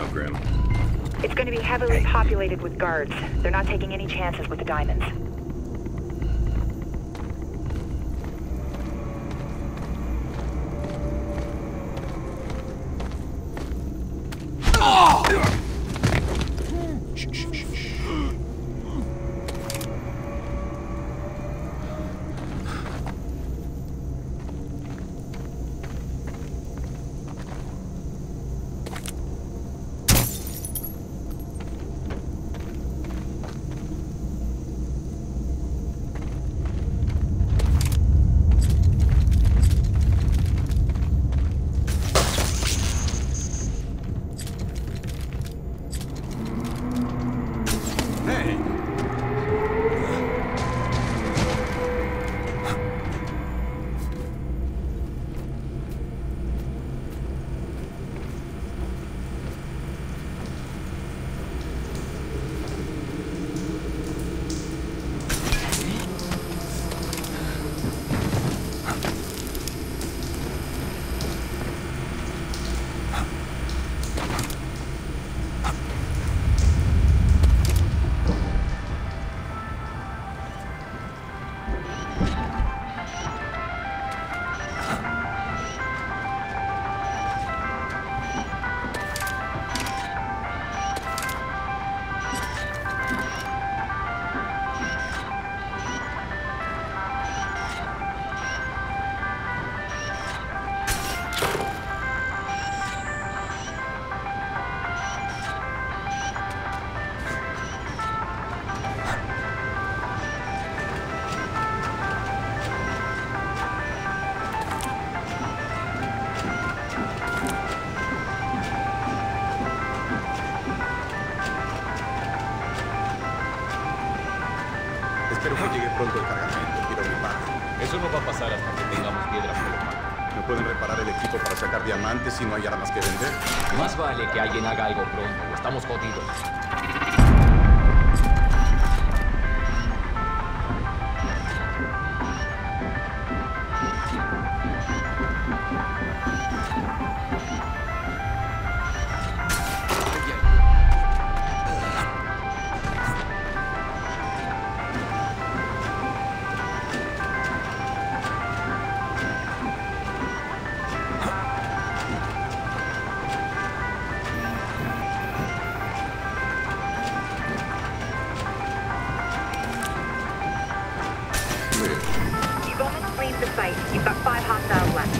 now, Grim? It's going to be heavily populated with guards. They're not taking any chances with the diamonds. Espero que llegue pronto el cargamento. Quiero mi parte. Eso no va a pasar hasta que tengamos piedra filosofal. ¿No pueden reparar el equipo para sacar diamantes si no hay armas que vender? Más vale que alguien haga algo pronto. Estamos jodidos. You've almost cleaned the site. You've got 5 hostiles left.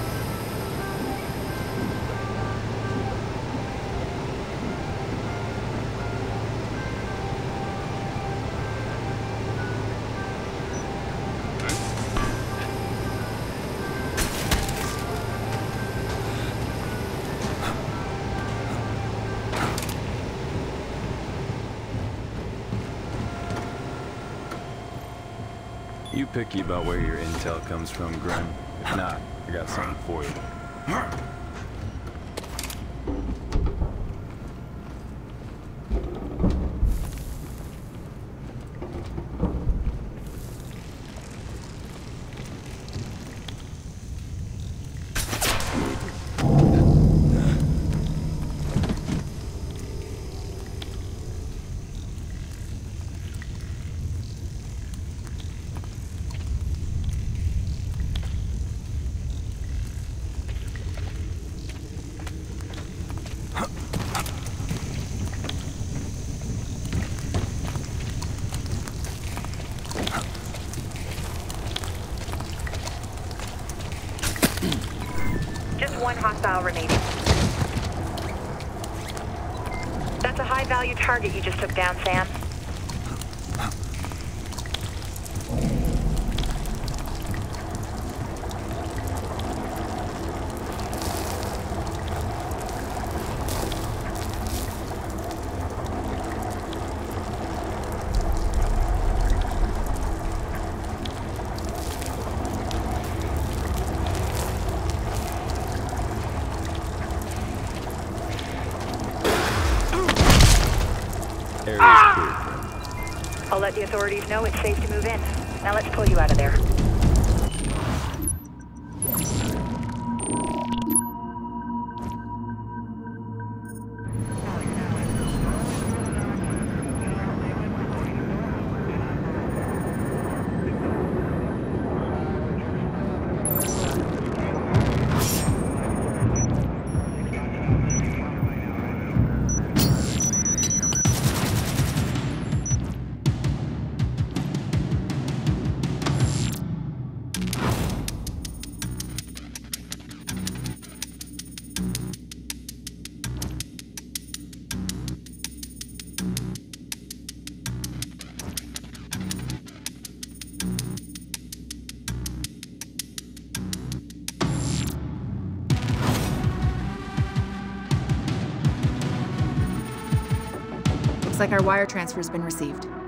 You picky about where your intel comes from, Grim. If not, I got something for you. Just 1 hostile remaining. That's a high-value target you just took down, Sam. Area's clear. I'll let the authorities know it's safe to move in. Now let's pull you out of there. Looks like our wire transfer's been received.